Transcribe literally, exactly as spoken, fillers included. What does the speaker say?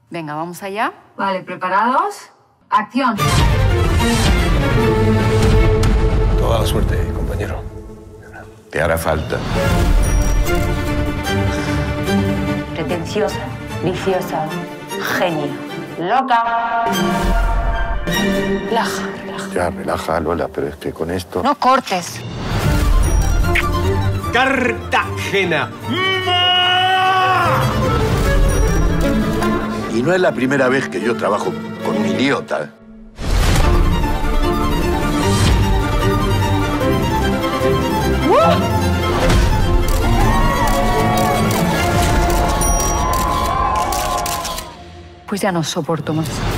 Venga, vamos allá. Vale, ¿preparados? ¡Acción! Toda la suerte, compañero. Te hará falta. Pretenciosa, viciosa, genia, loca. Relaja, relaja. Ya, relaja, Lola, pero es que con esto... No cortes. Cartagena. Y no es la primera vez que yo trabajo con un idiota. ¿eh? Pues ya no soporto más.